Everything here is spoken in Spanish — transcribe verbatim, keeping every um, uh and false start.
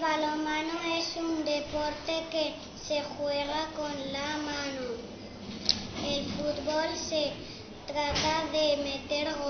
balonmano es un deporte que se juega con la mano. El fútbol se trata de meter goles.